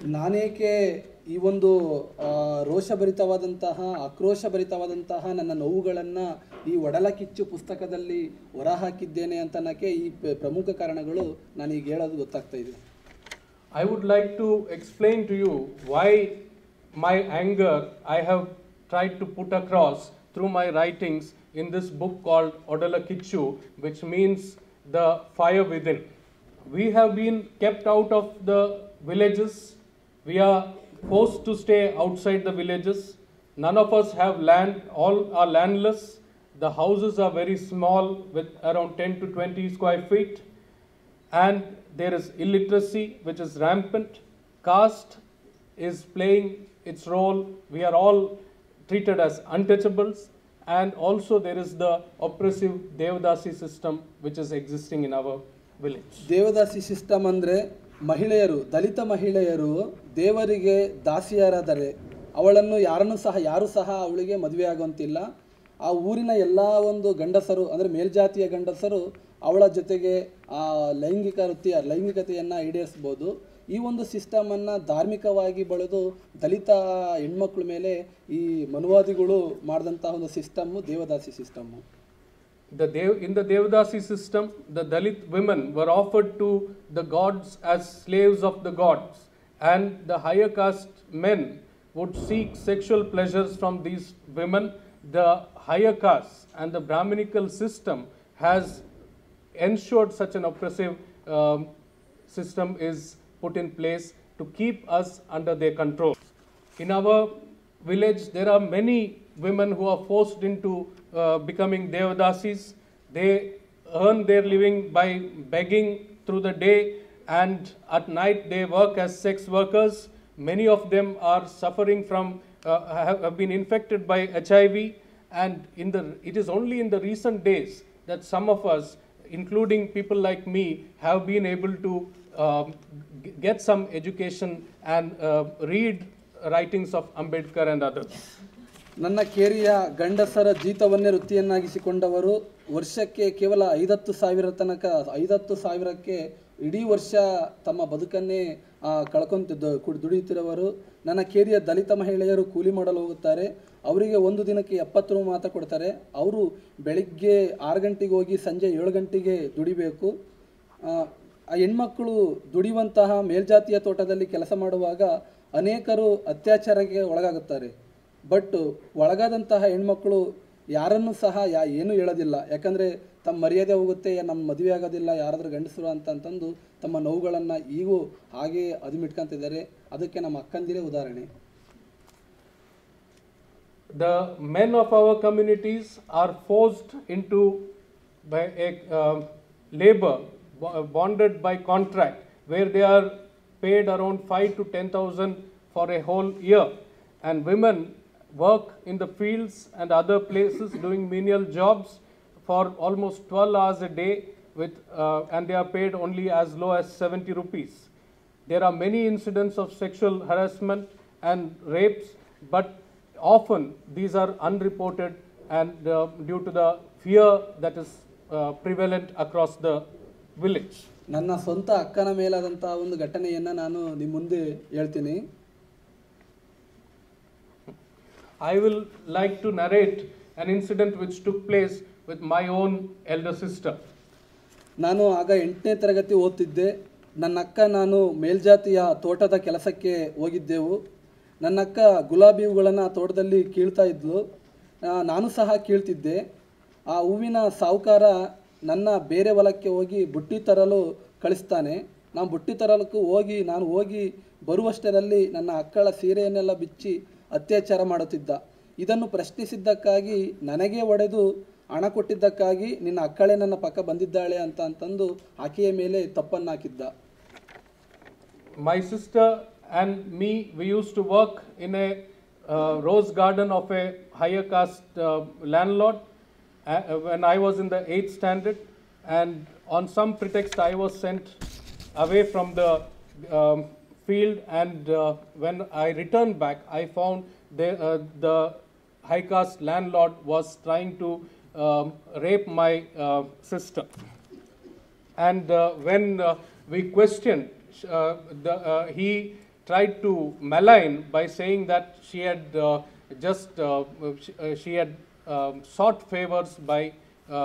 ನಾನೇಕೆ ಈ ಒಂದು ರೋಷಭರಿತವಾದಂತಹ ಆಕ್ರೋಶಭರಿತವಾದಂತಹ ನನ್ನ ನೋವುಗಳನ್ನು ಈ ಒಡಲ ಕಿಚ್ಚು ಪುಸ್ತಕದಲ್ಲಿ ಹೊರಹಾಕಿದ್ದೇನೆ ಅಂತನಕ್ಕೆ ಈ ಪ್ರಮುಖ ಕಾರಣಗಳು ನಾನೀಗ ಹೇಳೋದು ಗೊತ್ತಾಗ್ತಾ ಇದೆ. I would like to explain to you why my anger I have tried to put across through my writings in this book called Odala Kichu, which means the fire within. We have been kept out of the villages. We are forced to stay outside the villages. None of us have land. All are landless. The houses are very small with around 10 to 20 square feet. And there is illiteracy which is rampant. Caste is playing its role. We are all treated as untouchables. And also there is the oppressive Devadasi system which is existing in our village. Devadasi system andre ಮಹಿಳೆಯರು, ದಲಿತ ಮಹಿಳೆಯರು ದೇವರಿಗೆ ದಾಸಿಯರಾದರೆ ಅವಳನ್ನು ಯಾರು ಸಹ ಅವಳಿಗೆ ಮದುವೆ ಆಗುವಂತಿಲ್ಲ. ಆ ಊರಿನ ಎಲ್ಲ ಒಂದು ಗಂಡಸರು ಅಂದರೆ ಮೇಲ್ಜಾತಿಯ ಗಂಡಸರು ಅವಳ ಜೊತೆಗೆ ಆ ಲೈಂಗಿಕತೆಯನ್ನು ಈಡೇರಿಸ್ಬೋದು. ಈ ಒಂದು ಸಿಸ್ಟಮನ್ನು ಧಾರ್ಮಿಕವಾಗಿ ಬಳದು ದಲಿತ ಹೆಣ್ಮಕ್ಳ ಮೇಲೆ ಈ ಮನುವಾದಿಗಳು ಮಾಡಿದಂತಹ ಒಂದು system devadasi system. In the Devadasi system, the Dalit women were offered to the gods as slaves of the gods, and the higher caste men would seek sexual pleasures from these women. The higher caste and the Brahminical system has ensured such an oppressive system is put in place to keep us under their control. In our village, there are many women who are forced into becoming Devadasis. They earn their living by begging through the day, and at night they work as sex workers. Many of them are suffering from, have been infected by HIV, and it is only in the recent days that some of us, including people like me, have been able to get some education and read writings of Ambedkar and others. ನನ್ನ ಕೇರಿಯ ಗಂಡಸರ ಜೀತವನ್ನೇ ವೃತ್ತಿಯನ್ನಾಗಿಸಿಕೊಂಡವರು ವರ್ಷಕ್ಕೆ ಕೇವಲ 50,000ಕ್ಕೆ ಇಡೀ ವರ್ಷ ತಮ್ಮ ಬದುಕನ್ನೇ ದುಡಿಯುತ್ತಿರುವವರು. ನನ್ನ ಕೇರಿಯ ದಲಿತ ಮಹಿಳೆಯರು ಕೂಲಿ ಮಾಡಲು ಹೋಗುತ್ತಾರೆ. ಅವರಿಗೆ ಒಂದು ದಿನಕ್ಕೆ 70 ರೂಪಾಯಿ ಮಾತ್ರ ಕೊಡ್ತಾರೆ. ಅವರು ಬೆಳಿಗ್ಗೆ 6 ಗಂಟೆಗೆ ಹೋಗಿ ಸಂಜೆ 7 ಗಂಟೆಗೆ ದುಡಿಬೇಕು. ಆ ಹೆಣ್ಮಕ್ಕಳು ದುಡಿಯುವಂತಹ ಮೇಲ್ಜಾತಿಯ ತೋಟದಲ್ಲಿ ಕೆಲಸ ಮಾಡುವಾಗ ಅನೇಕರು ಅತ್ಯಾಚಾರಕ್ಕೆ ಒಳಗಾಗುತ್ತಾರೆ. ಬಟ್ ಒಳಗಾದಂತಹ ಹೆಣ್ಮಕ್ಳು ಯಾರನ್ನೂ ಸಹ ಏನೂ ಹೇಳೋದಿಲ್ಲ. ಯಾಕಂದರೆ ತಮ್ಮ ಮರ್ಯಾದೆ ಹೋಗುತ್ತೆ, ನಮ್ಮ ಮದುವೆ ಆಗೋದಿಲ್ಲ ಯಾರಾದರೂ ಗಂಡಸರು ಅಂತಂದು ತಮ್ಮ ನೋವುಗಳನ್ನು ಈಗೂ ಹಾಗೆ ಅದುಮಿಟ್ಕೊಂತಿದ್ದಾರೆ. ಅದಕ್ಕೆ ನಮ್ಮ ಅಕ್ಕಂದಿರೇ ಉದಾಹರಣೆ. The men of our communities are forced into by a labor bonded by contract, where they are paid around 5,000 to 10,000 for a whole year, and women work in the fields and other places doing menial jobs for almost 12 hours a day and they are paid only as low as 70 rupees. There are many incidents of sexual harassment and rapes, but often these are unreported and due to the fear that is prevalent across the village. ನನ್ನ ಸ್ವಂತ ಅಕ್ಕನ ಮೇಲಾದಂತಹ ಒಂದು ಘಟನೆಯನ್ನು ನಾನು ನಿಮ್ಮ ಮುಂದೆ ಹೇಳ್ತೀನಿ. I will like to narrate an incident which took place with my own elder sister. ನಾನು ಆಗ 8ನೇ ತರಗತಿ ಓದ್ತಿದ್ದೆ. ನನ್ನ ಅಕ್ಕ ನಾನು ಮೇಲ್ಜಾತಿಯ ತೋಟದ ಕೆಲಸಕ್ಕೆ ಹೋಗಿದ್ದೆವು. ನನ್ನ ಅಕ್ಕ ಗುಲಾಬಿ ಹೂಗಳನ್ನು ತೋಟದಲ್ಲಿ ಕೀಳ್ತಾ ಇದ್ಲು. ನಾನು ಸಹ ಕೀಳ್ತಿದ್ದೆ. ಆ ಹೂವಿನ ಸಾಹುಕಾರ ನನ್ನ ಬೇರೆ ಹೊಲಕ್ಕೆ ಹೋಗಿ ಬುಟ್ಟಿ ತರಲು ಕಳಿಸ್ತಾನೆ. ನಾನು ಬುಟ್ಟಿ ತರಲಕ್ಕೂ ನಾನು ಹೋಗಿ ಬರುವಷ್ಟರಲ್ಲಿ ನನ್ನ ಅಕ್ಕಳ ಸೀರೆಯನ್ನೆಲ್ಲ ಬಿಚ್ಚಿ ಅತ್ಯಾಚಾರ ಮಾಡುತ್ತಿದ್ದ. ಇದನ್ನು ಪ್ರಶ್ನಿಸಿದ್ದಕ್ಕಾಗಿ ನನಗೆ ಹೊಡೆದು ಹಣ ಕೊಟ್ಟಿದ್ದಕ್ಕಾಗಿ ನಿನ್ನ ಅಕ್ಕಳೇ ನನ್ನ ಪಕ್ಕ ಬಂದಿದ್ದಾಳೆ ಅಂತಂದು ಆಕೆಯ ಮೇಲೆ ತಪ್ಪನ್ನು ಹಾಕಿದ್ದ. My sister and me, we used to work in a rose garden of a higher caste landlord when I was in the 8th standard, and on some pretext I was sent away from the field, and when I returned back I found the high caste landlord was trying to rape my sister, and when we questioned, he tried to malign by saying that she had she had sought favors by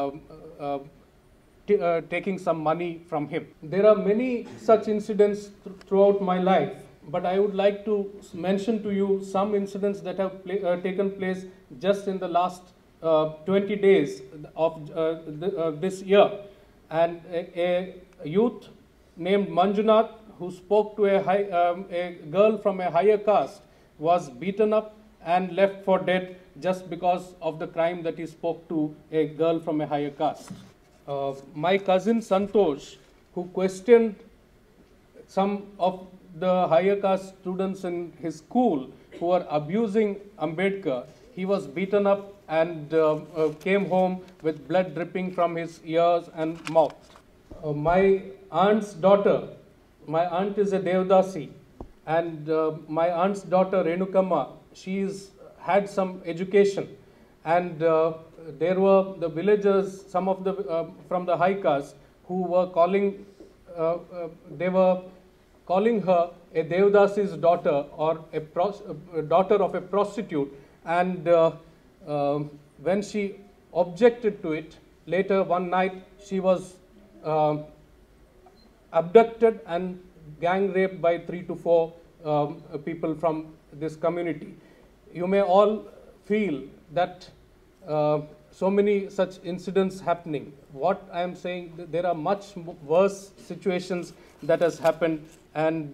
taking some money from him. There are many such incidents throughout my life, but I would like to mention to you some incidents that have taken place just in the last 20 days of this year. And a youth named Manjunath, who spoke to a girl from a higher caste, was beaten up and left for dead just because of the crime that he spoke to a girl from a higher caste. My cousin Santosh, who questioned some of the higher caste students in his school who were abusing Ambedkar, he was beaten up and came home with blood dripping from his ears and mouth. My aunt's daughter, my aunt is a Devdasi, and my aunt's daughter Renukama, she's had some education, and there were the villagers, some of the from the high caste, who were calling, they were calling her a Devdasi's daughter or a daughter of a prostitute, and when she objected to it, later one night she was abducted and gang raped by 3 to 4 people from this community. You may all feel that so many such incidents happening. What I am saying, there are much worse situations that has happened, and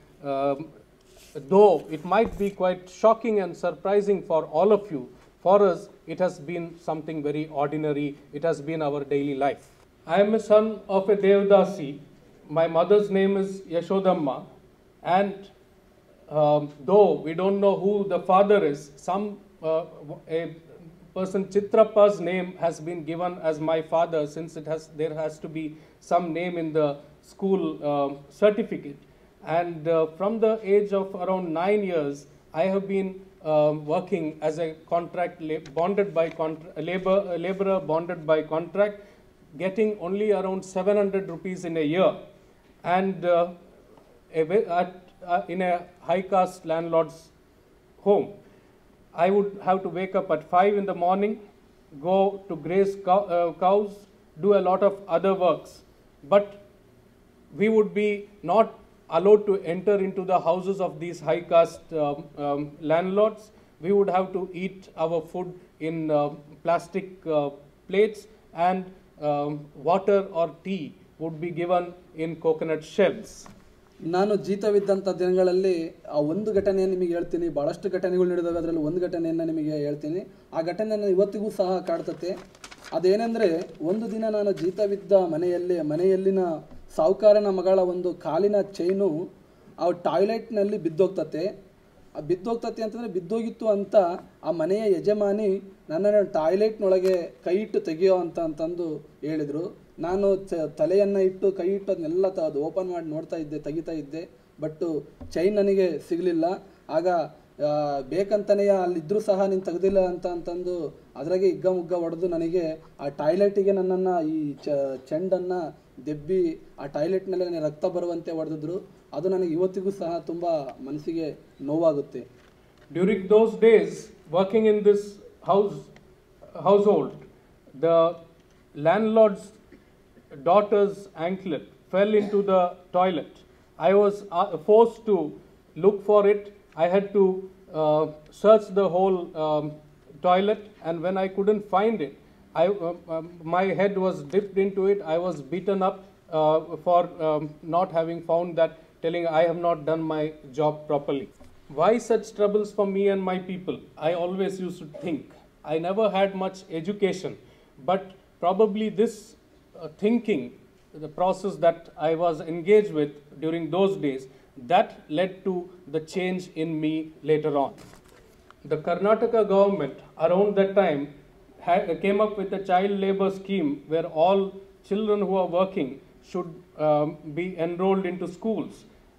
though it might be quite shocking and surprising for all of you, for us it has been something very ordinary. It has been our daily life. I am a son of a Devdasi. My mother's name is Yashodamma, and though we don't know who the father is, a person Chitrappa's name has been given as my father, since there has to be some name in the school certificate. And from the age of around 9 years, I have been working as a laborer bonded by contract, getting only around 700 rupees in a year, and in a high caste landlord's home. I would have to wake up at 5 in the morning, go to graze cows, do a lot of other works, but we would be not allowed to enter into the houses of these high caste landlords. We would have to eat our food in plastic plates, and water or tea would be given in coconut shells. ನಾನು ಜೀತವಿದ್ದಂಥ ದಿನಗಳಲ್ಲಿ ಆ ಒಂದು ಘಟನೆಯನ್ನು ನಿಮಗೆ ಹೇಳ್ತೀನಿ. ಭಾಳಷ್ಟು ಘಟನೆಗಳು ನಡೆದವೆ, ಅದರಲ್ಲಿ ಒಂದು ಘಟನೆಯನ್ನು ನಿಮಗೆ ಹೇಳ್ತೀನಿ. ಆ ಘಟನೆಯನ್ನು ಇವತ್ತಿಗೂ ಸಹ ಕಾಡ್ತತೆ. ಅದೇನೆಂದರೆ, ಒಂದು ದಿನ ನಾನು ಜೀತವಿದ್ದ ಮನೆಯಲ್ಲಿನ ಸಾಹುಕಾರನ ಮಗಳ ಒಂದು ಕಾಲಿನ ಚೈನು ಆ ಟಾಯ್ಲೆಟ್ನಲ್ಲಿ ಬಿದ್ದೋಗ್ತತೆ. ಆ ಬಿದ್ದೋಗ್ತತೆ ಅಂತಂದರೆ ಬಿದ್ದೋಗಿತ್ತು ಅಂತ ಆ ಮನೆಯ ಯಜಮಾನಿ ನನ್ನನ್ನು ಟಾಯ್ಲೆಟ್ನೊಳಗೆ ಕೈ ಇಟ್ಟು ತೆಗಿಯೋ ಅಂತಂದು ಹೇಳಿದರು. ನಾನು ತಲೆಯನ್ನು ಇಟ್ಟು ಕೈ ಇಟ್ಟು ಅದನ್ನೆಲ್ಲ ಅದು ಓಪನ್ ಮಾಡಿ ನೋಡ್ತಾ ಇದ್ದೆ, ತೆಗಿತಾ ಇದ್ದೆ. ಬಟ್ಟು ಚೈನ್ ನನಗೆ ಸಿಗಲಿಲ್ಲ. ಆಗ ಬೇಕಂತನೇ ಅಲ್ಲಿದ್ದರೂ ಸಹ ನೀನು ತೆಗೆದಿಲ್ಲ ಅಂತಂದು ಅದ್ರಾಗೆ ಹಿಗ್ಗ ಹೊಡೆದು ನನಗೆ ಆ ಟಾಯ್ಲೆಟಿಗೆ ನನ್ನನ್ನು ಈ ಚೆಂಡನ್ನು ದೆಬ್ಬಿ ಆ ಟಾಯ್ಲೆಟ್ನಲ್ಲಿ ನನಗೆ ರಕ್ತ ಬರುವಂತೆ ಹೊಡೆದಿದ್ರು. ಅದು ನನಗೆ ಇವತ್ತಿಗೂ ಸಹ ತುಂಬ ಮನಸ್ಸಿಗೆ ನೋವಾಗುತ್ತೆ. During those days, working in this household, the landlord's daughter's anklet fell into the toilet. I was forced to look for it. I had to search the whole toilet, and when I couldn't find it, my head was dipped into it. I was beaten up for not having found that, telling I have not done my job properly. Why such troubles for me and my people? I always used to think. I never had much education, but probably this thinking, the process that I was engaged with during those days, that led to the change in me later on. The Karnataka government around that time came up with a child labor scheme where all children who are working should be enrolled into schools.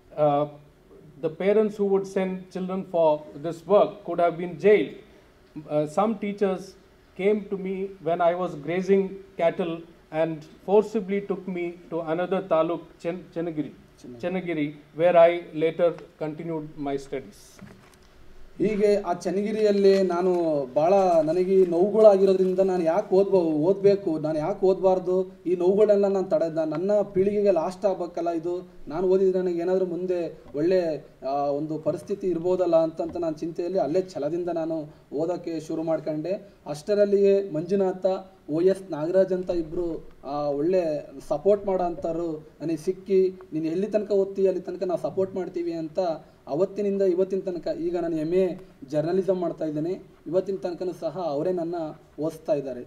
The parents who would send children for this work could have been jailed. Some teachers came to me when I was grazing cattle and forcibly took me to another taluk, Chenagiri. Channagiri, where I later continued my studies. ಹೀಗೆ ಆ ಚನ್ನಗಿರಿಯಲ್ಲಿ ನಾನು ಭಾಳ ನನಗೆ ಈ ನೋವುಗಳಾಗಿರೋದ್ರಿಂದ ನಾನು ಯಾಕೆ ಓದಬೇಕು, ನಾನು ಯಾಕೆ ಓದಬಾರ್ದು, ಈ ನೋವುಗಳೆಲ್ಲ ನಾನು ತಡೆದ ನನ್ನ ಪೀಳಿಗೆಗೆ ಲಾಸ್ಟ್ ಆಗಬೇಕಲ್ಲ, ಇದು ನಾನು ಓದಿದ್ರೆ ನನಗೆ ಏನಾದರೂ ಮುಂದೆ ಒಳ್ಳೆ ಒಂದು ಪರಿಸ್ಥಿತಿ ಇರ್ಬೋದಲ್ಲ ಅಂತ ನಾನು ಚಿಂತೆಯಲ್ಲಿ ಅಲ್ಲೇ ಛಲದಿಂದ ನಾನು ಓದೋಕ್ಕೆ ಶುರು ಮಾಡ್ಕೊಂಡೆ. ಅಷ್ಟರಲ್ಲಿಯೇ ಮಂಜುನಾಥ, OS ನಾಗರಾಜ್ ಅಂತ ಇಬ್ಬರು ಒಳ್ಳೆ ಸಪೋರ್ಟ್ ಮಾಡೋ ಅಂಥವ್ರು ನನಗೆ ಸಿಕ್ಕಿ, ನೀನು ಎಲ್ಲಿ ತನಕ ಓದ್ತೀವಿ ಅಲ್ಲಿ ತನಕ ನಾವು ಸಪೋರ್ಟ್ ಮಾಡ್ತೀವಿ ಅಂತ ಅವತ್ತಿನಿಂದ ಇವತ್ತಿನ ತನಕ, ಈಗ ನಾನು MA ಜರ್ನಲಿಸಮ್ ಮಾಡ್ತಾ ಇದ್ದೇನೆ, ಇವತ್ತಿನ ತನಕನೂ ಸಹ ಅವರೇ ನನ್ನ ಓದಿಸ್ತಾ ಇದ್ದಾರೆ.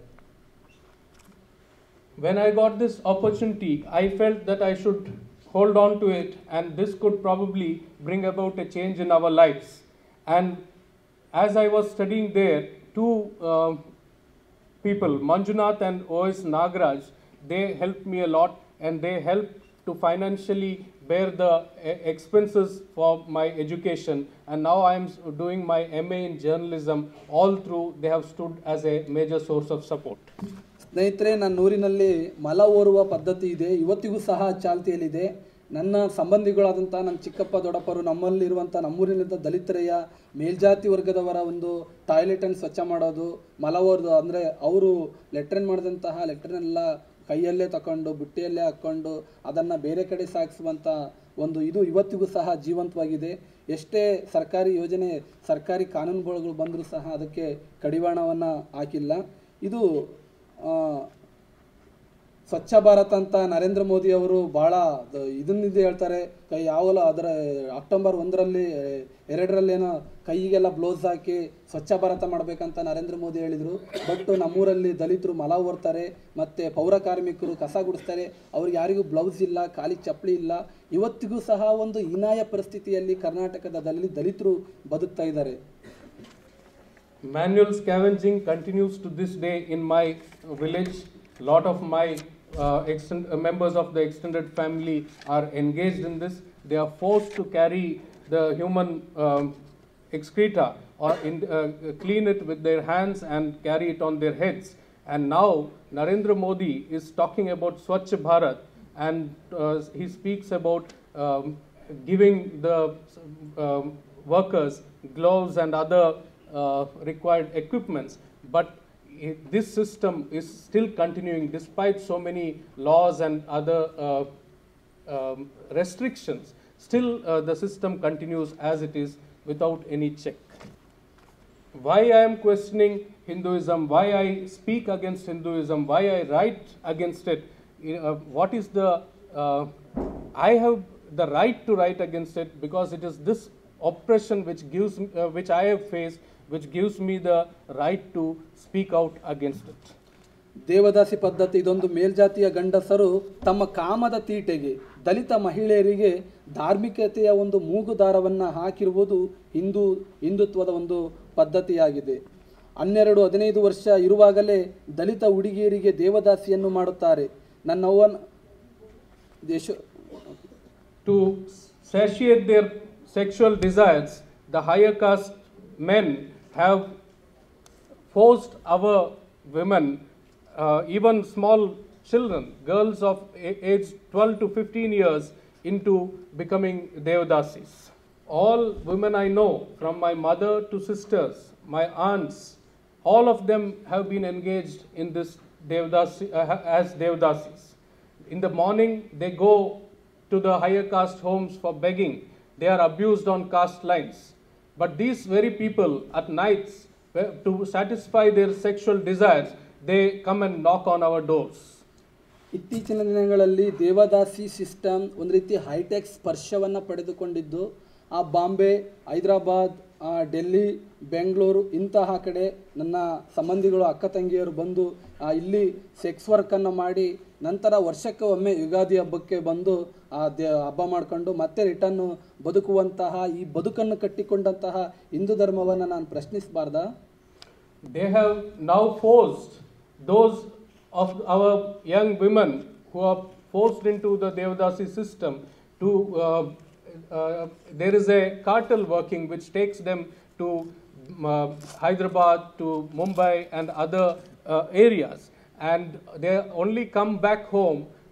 When I got this opportunity, I felt that I should hold on to it, and this could probably bring about a change in our lives. And as I was studying there, two people, Manjunath and OS Nagaraj, they helped me a lot, and they helped to financially bear the expenses for my education. And now I am doing my MA in journalism. All through, they have stood as a major source of support. ಸ್ನೇಹಿತರೆ, ನನ್ನ ಊರಿನಲ್ಲಿ ಮಲ ಓರುವ ಪದ್ಧತಿ ಇದೆ, ಇವತ್ತಿಗೂ ಸಹ ಚಾಲ್ತಿಯಲ್ಲಿದೆ. ನನ್ನ ಸಂಬಂಧಿಗಳಾದಂಥ ನನ್ನ ಚಿಕ್ಕಪ್ಪ ದೊಡ್ಡಪ್ಪರು ನಮ್ಮಲ್ಲಿರುವಂಥ ನಮ್ಮೂರಿನಂಥ ದಲಿತರೆಯ ಮೇಲ್ಜಾತಿ ವರ್ಗದವರ ಒಂದು ಟಾಯ್ಲೆಟನ್ನು ಸ್ವಚ್ಛ ಮಾಡೋದು, ಮಲ ಓರ್ದು ಅಂದರೆ ಅವರು ಲೆಟ್ರಿನ್ ಮಾಡಿದಂತಹ ಲೆಟ್ರಿನೆಲ್ಲ ಕೈಯಲ್ಲೇ ತಗೊಂಡು ಬುಟ್ಟಿಯಲ್ಲೇ ಹಾಕ್ಕೊಂಡು ಅದನ್ನು ಬೇರೆ ಕಡೆ ಸಾಗಿಸುವಂಥ ಒಂದು ಇದು ಇವತ್ತಿಗೂ ಸಹ ಜೀವಂತವಾಗಿದೆ. ಎಷ್ಟೇ ಸರ್ಕಾರಿ ಯೋಜನೆ, ಸರ್ಕಾರಿ ಕಾನೂನುಗಳು ಬಂದರೂ ಸಹ ಅದಕ್ಕೆ ಕಡಿವಾಣವನ್ನು ಹಾಕಿಲ್ಲ. ಇದು ಸ್ವಚ್ಛ ಭಾರತ್ ಅಂತ ನರೇಂದ್ರ ಮೋದಿ ಅವರು ಭಾಳ ಇದನ್ನಿದೆ ಹೇಳ್ತಾರೆ. ಯಾವಲ್ಲ ಅದರ ಅಕ್ಟೋಬರ್ 1-2 ಕೈಗೆಲ್ಲ ಬ್ಲೌಸ್ ಹಾಕಿ ಸ್ವಚ್ಛ ಭಾರತ ಮಾಡಬೇಕಂತ ನರೇಂದ್ರ ಮೋದಿ ಹೇಳಿದರು. ಬಟ್ ನಮ್ಮೂರಲ್ಲಿ ದಲಿತರು ಮಲ ಓರ್ತಾರೆ, ಮತ್ತು ಪೌರ ಕಾರ್ಮಿಕರು ಕಸ ಗುಡಿಸ್ತಾರೆ, ಅವ್ರಿಗೆ ಯಾರಿಗೂ ಬ್ಲೌಸ್ ಇಲ್ಲ, ಕಾಲಿಗೆ ಚಪ್ಪಲಿ ಇಲ್ಲ. ಇವತ್ತಿಗೂ ಸಹ ಒಂದು ಹೀನಾಯ ಪರಿಸ್ಥಿತಿಯಲ್ಲಿ ಕರ್ನಾಟಕದ ದಲಿತರು ಬದುಕ್ತಾ ಇದ್ದಾರೆ. Manual scavenging continues to this day in my village. Lot of my members of the extended family are engaged in this. They are forced to carry the human excreta or clean it with their hands and carry it on their heads. And now Narendra Modi is talking about Swachh Bharat, and he speaks about giving the workers gloves and other required equipments. But this system is still continuing despite so many laws and other restrictions. Still the system continues as it is without any check. Why I am questioning Hinduism, why I speak against Hinduism, why I write against it, what is the I have the right to write against it, because it is this oppression which I have faced, which gives me the right to speak out against it. ದೇವದಾಸಿ ಪದ್ಧತಿ ಇದೊಂದು ಮೇಲ್ಜಾತಿಯ ಗಂಡಸರು ತಮ್ಮ ಕಾಮದ ತೀಟೆಗೆ ದಲಿತ ಮಹಿಳೆಯರಿಗೆ ಧಾರ್ಮಿಕತೆಯ ಒಂದು ಮೂಗುದಾರವನ್ನು ಹಾಕಿರುವುದು ಹಿಂದುತ್ವದ ಒಂದು ಪದ್ಧತಿಯಾಗಿದೆ. 12-15 ವರ್ಷ ಇರುವಾಗಲೇ ದಲಿತ ಹುಡುಗಿಯರಿಗೆ ದೇವದಾಸಿಯನ್ನು ಮಾಡುತ್ತಾರೆ. ನನ್ನವ್ವನ To satiate their sexual desires, the higher caste men have forced our women, even small children, girls of age 12 to 15 years, into becoming devadasis. All women I know, from my mother to sisters, my aunts, all of them have been engaged in this devadasi, as devadasis. In the morning, they go to the higher caste homes for begging. They are abused on caste lines. But these very people at nights, to satisfy their sexual desires, they come and knock on our doors. ಇತ್ತೀಚಿನ ದಿನಗಳಲ್ಲಿ ದೇವದಾಸಿ system ಒಂದು ರೀತಿ high tech ಸ್ಪರ್ಶವನ್ನು ಪಡೆದುಕೊಂಡಿದ್ದು, ಆ ಬಾಂಬೆ, ಹೈದರಾಬಾದ್, ಡೆಲ್ಲಿ, ಬೆಂಗಳೂರು ಇಂತಹ ಕಡೆ ನನ್ನ ಸಂಬಂಧಿಗಳು, ಅಕ್ಕ ತಂಗಿಯರು ಬಂದು ಇಲ್ಲಿ ಸೆಕ್ಸ್ ವರ್ಕನ್ನು ಮಾಡಿ ನಂತರ ವರ್ಷಕ್ಕೆ ಒಮ್ಮೆ ಯುಗಾದಿ ಹಬ್ಬಕ್ಕೆ ಬಂದು ಹಬ್ಬ ಮಾಡಿಕೊಂಡು ಮತ್ತೆ ರಿಟರ್ನ್ ಬದುಕುವಂತಹ ಈ ಬದುಕನ್ನು ಕಟ್ಟಿಕೊಂಡಂತಹ ಹಿಂದೂ ಧರ್ಮವನ್ನು ನಾನು ಪ್ರಶ್ನಿಸಬಾರ್ದಾ? They have now forced those of our young women who are forced into the Devadasi system to, there is a cartel working which takes them to Hyderabad, to Mumbai and other areas, and they only come back home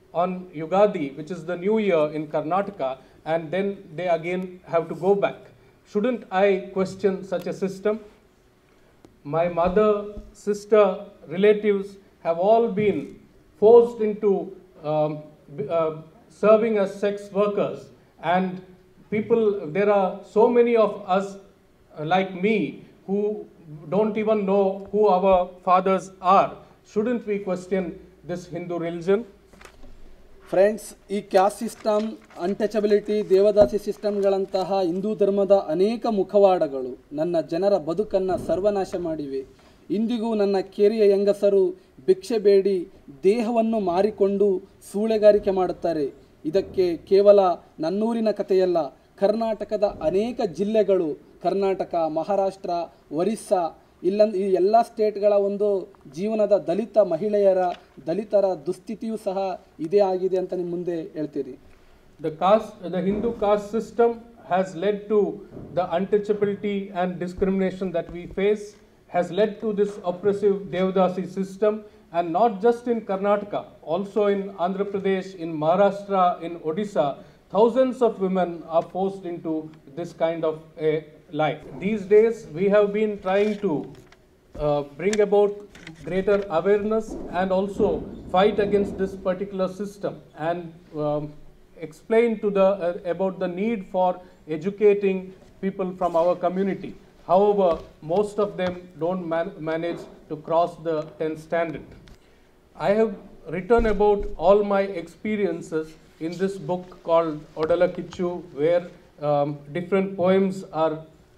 on Yugadi, which is the new year in Karnataka, and then they again have to go back. Shouldn't I question such a system? My mother, sister, relatives have all been forced into serving as sex workers, and there are so many of us like me who don't even know who our fathers are. Shouldn't we question this Hindu religion? Friends, ಈ caste system, untouchability, devadasi ಸಿಸ್ಟಮ್ಗಳಂತಹ ಹಿಂದೂ ಧರ್ಮದ ಅನೇಕ ಮುಖವಾಡಗಳು ನನ್ನ ಜನರ ಬದುಕನ್ನು ಸರ್ವನಾಶ ಮಾಡಿವೆ. ಇಂದಿಗೂ ನನ್ನ ಕೇರಿಯ ಹೆಂಗಸರು ಭಿಕ್ಷೆ ಬೇಡಿ ದೇಹವನ್ನು ಮಾರಿಕೊಂಡು ಸೂಳೆಗಾರಿಕೆ ಮಾಡುತ್ತಾರೆ. ಇದಕ್ಕೆ ಕೇವಲ ನನ್ನೂರಿನ ಕಥೆಯಲ್ಲ, ಕರ್ನಾಟಕದ ಅನೇಕ ಜಿಲ್ಲೆಗಳು, ಕರ್ನಾಟಕ, ಮಹಾರಾಷ್ಟ್ರ, ಒರಿಸ್ಸಾ, ಈ ಎಲ್ಲ ಸ್ಟೇಟ್ಗಳ ಒಂದು ಜೀವನದ ದಲಿತರ ದುಸ್ಥಿತಿಯೂ ಸಹ ಇದೇ ಆಗಿದೆ ಅಂತ ನಿಮ್ಮ ಮುಂದೆ ಹೇಳ್ತೀರಿ. The Hindu caste system has led to the untouchability and discrimination that we face, has led to this oppressive Devdasi system, and not just in Karnataka, also in Andhra Pradesh, in Maharashtra, in Odisha, thousands of women are forced into this kind of a life. These days we have been trying to bring about greater awareness and also fight against this particular system, and explain about the need for educating people from our community. However, most of them don't manage to cross the 10th standard. I have written about all my experiences in this book called Odala Kichu, where different poems are,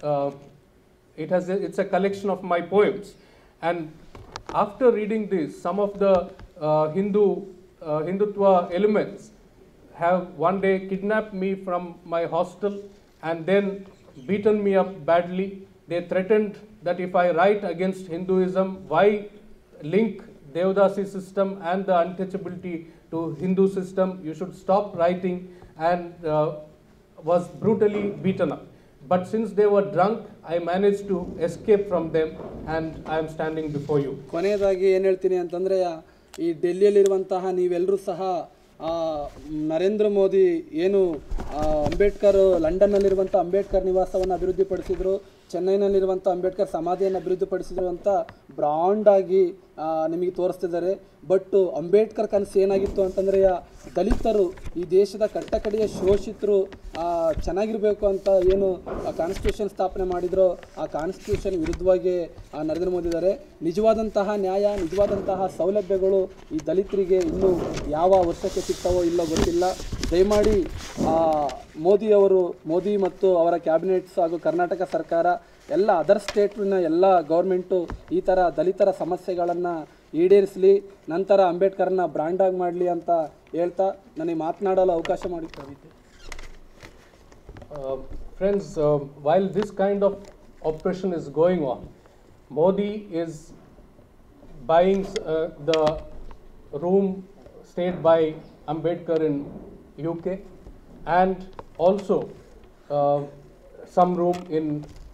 it's a collection of my poems. And after reading this, some of the Hindutva elements have one day kidnapped me from my hostel and then beaten me up badly. They threatened that if I write against Hinduism, why link Devdasi system and the untouchability to Hindu system? You should stop writing, and was brutally beaten up. But since they were drunk, I managed to escape from them, and I am standing before you. ಕೊನೆಯದಾಗಿ ಏನು ಹೇಳ್ತೀನಿ ಅಂತಂದರೆ, ಈ ಡೆಲ್ಲಿಯಲ್ಲಿರುವಂತಹ ನೀವೆಲ್ಲರೂ ಸಹ ನರೇಂದ್ರ ಮೋದಿ ಏನು ಅಂಬೇಡ್ಕರ್ ಲಂಡನ್ನಲ್ಲಿರುವಂಥ ಅಂಬೇಡ್ಕರ್ ನಿವಾಸವನ್ನು ಅಭಿವೃದ್ಧಿಪಡಿಸಿದರು, ಚೆನ್ನೈನಲ್ಲಿರುವಂಥ ಅಂಬೇಡ್ಕರ್ ಸಮಾಧಿಯನ್ನು ಅಭಿವೃದ್ಧಿಪಡಿಸಿದರು ಅಂತ ಬ್ರಾಂಡಾಗಿ ನಿಮಗೆ ತೋರಿಸ್ತಿದ್ದಾರೆ. ಬಟ್ ಅಂಬೇಡ್ಕರ್ ಕನಸು ಏನಾಗಿತ್ತು ಅಂತಂದರೆ, ದಲಿತರು, ಈ ದೇಶದ ಕಟ್ಟಕಡೆಯ ಶೋಷಿತರು ಚೆನ್ನಾಗಿರಬೇಕು ಅಂತ ಏನು ಕಾನ್ಸ್ಟಿಟ್ಯೂಷನ್ ಸ್ಥಾಪನೆ ಮಾಡಿದ್ರೋ, ಆ ಕಾನ್ಸ್ಟಿಟ್ಯೂಷನ್ ವಿರುದ್ಧವಾಗಿ ನರೇಂದ್ರ ಮೋದಿ ಇದ್ದಾರೆ. ನಿಜವಾದಂತಹ ನ್ಯಾಯ, ನಿಜವಾದಂತಹ ಸೌಲಭ್ಯಗಳು ಈ ದಲಿತರಿಗೆ ಇನ್ನೂ ಯಾವ ವರ್ಷಕ್ಕೆ ಸಿಗ್ತಾವೋ ಇಲ್ಲೋ ಗೊತ್ತಿಲ್ಲ. ದಯಮಾಡಿ ಮೋದಿ ಮತ್ತು ಅವರ ಕ್ಯಾಬಿನೆಟ್ಸ್ ಹಾಗೂ ಕರ್ನಾಟಕ ಸರ್ಕಾರ, ಎಲ್ಲ ಅದರ್ ಸ್ಟೇಟ್ನ ಎಲ್ಲ ಗೌರ್ಮೆಂಟು ಈ ಥರ ದಲಿತರ ಸಮಸ್ಯೆಗಳನ್ನು ಈಡೇರಿಸಲಿ, ನಂತರ ಅಂಬೇಡ್ಕರ್ನ ಬ್ರ್ಯಾಂಡಾಗಿ ಮಾಡಲಿ ಅಂತ ಹೇಳ್ತಾ ನನಗೆ ಮಾತನಾಡಲು ಅವಕಾಶ ಮಾಡಿಕೊಡಿ. Friends, while this kind of oppression is going on, Modi is buying the room stayed by Ambedkar in UK, and also some room in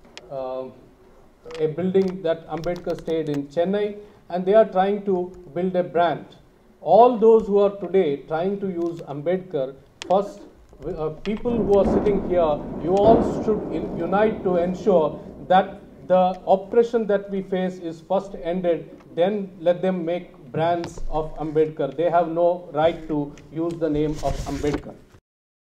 a building that Ambedkar stayed in Chennai, and they are trying to build a brand. All those who are today trying to use Ambedkar, first people who are sitting here, you all should unite to ensure that the oppression that we face is first ended, then let them make brands of Ambedkar. They have no right to use the name of Ambedkar.